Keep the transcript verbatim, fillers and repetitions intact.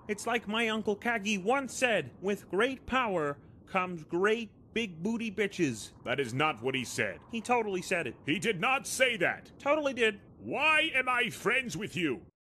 It's like my Uncle Kagi once said, with great power comes great big booty bitches. That is not what he said. He totally said it. He did not say that. Totally did. Why am I friends with you?